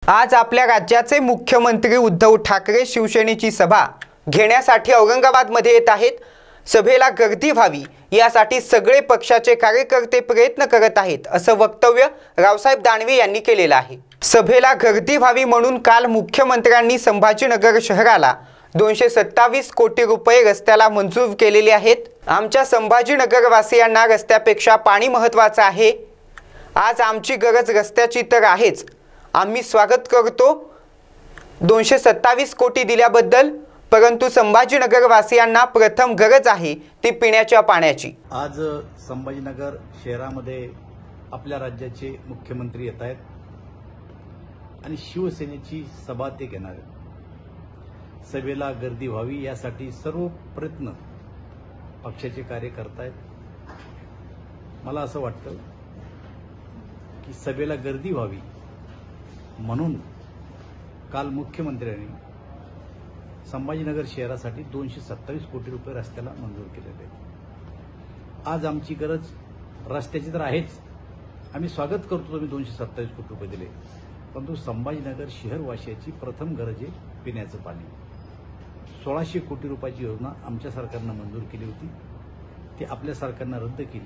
आज आपल्या राज्याचे मुख्यमंत्री उद्धव ठाकरे शिवसेनेची सभा घेण्यासाठी औरंगाबादमध्ये येत आहेत। सभेला गर्दी व्हावी यासाठी सगळे पक्षाचे कार्यकर्ते प्रयत्न करत आहेत असं वक्तव्य रावसाहेब दानवे यांनी केलेलं आहे। सभेला गर्दी व्हावी म्हणून काल मुख्यमंत्र्यांनी संभाजीनगर शहराला 227 कोटी रुपये रस्त्याला मंजूर केलेले आहेत। आमच्या संभाजीनगर वासियांना रस्त्यापेक्षा पाणी महत्त्वाचं आहे। आज आमची गरज रस्त्याची तर आहेच। आम्ही स्वागत करतो 227 कोटी दिल्याबद्दल, परंतु संभाजीनगर वासियांना प्रथम गरज आहे ती पिण्याच्या पाण्याची। आज संभाजीनगर शहरामध्ये आपल्या राज्याचे मुख्यमंत्री येत आहेत आणि शिवसेनेची सभा ते घेणार आहेत। सभेला गर्दी व्हावी यासाठी सर्व प्रयत्न पक्षाचे कार्य करतायत। मला असं वाटतं की सभेला गर्दी व्हावी म्हणून काल मुख्यमंत्र्यांनी संभाजीनगर शहरासाठी 227 कोटी रुपये रस्त्याला मंजूर केलेले आहेत। आज आमची गरज रस्त्याची तर आहेच, आम्ही स्वागत करतो तुम्ही 227 कोटी रुपये दिले, परंतु संभाजीनगर शहरवासियाची प्रथम गरज आहे पिण्याचं पाणी। 1600 कोटी रुपयाची योजना आमच्या सरकारनं मंजूर केली होती, ती आपल्या सरकारनं रद्द केली।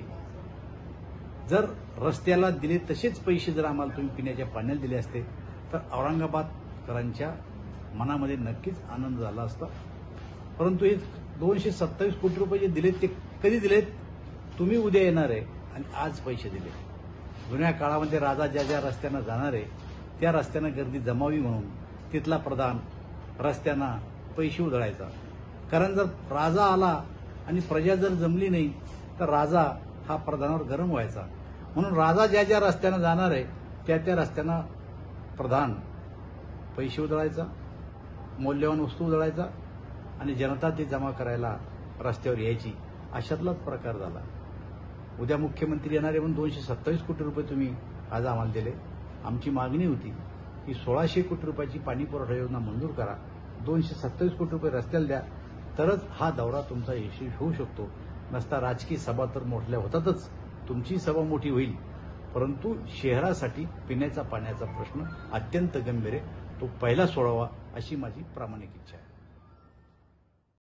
जर रस्त्याला दिले तसेच पैसे जर आम्हाला तुम्ही पिण्याच्या पाण्याला दिले असते तर औरंगाबादकरांच्या मनामध्ये नक्कीच आनंद झाला असता। परंतु हे 227 कोटी रुपये जे दिलेत ते कधी दिलेत? तुम्ही उद्या येणार आहे आणि आज पैसे दिले। जुन्या काळामध्ये राजा ज्या ज्या रस्त्यानं जाणार आहे त्या रस्त्यानं गर्दी जमावी म्हणून तिथला प्रधान रस्त्यांना पैसे उधळायचा। कारण जर राजा आला आणि प्रजा जर जमली नाही तर राजा हा प्रधानावर गरम व्हायचा। म्हणून राजा ज्या ज्या रस्त्यानं जाणार आहे त्या त्या रस्त्यानं प्रधान पैसे उधळायचा, मौल्यवान वस्तू उधळायचा आणि जनता ते जमा करायला रस्त्यावर यायची। अशातलाच प्रकार झाला। उद्या मुख्यमंत्री येणारे म्हणून 227 कोटी रुपये तुम्ही आज आम्हाला दिले। आमची मागणी होती की 1600 कोटी रुपयाची पाणी पुरवठा योजना मंजूर करा, 227 कोटी रुपये रस्त्याला द्या, तरच हा दौरा तुमचा यशस्वी होऊ शकतो। नसता राजकीय सभा तर मोठ्या होतातच, तुमची सभा मोठी होईल, परंतु शहरासाठी पिण्याचा पाण्याचा प्रश्न अत्यंत गंभीर आहे, तो पहिला सोडवा अशी माझी प्रामाणिक इच्छा आहे।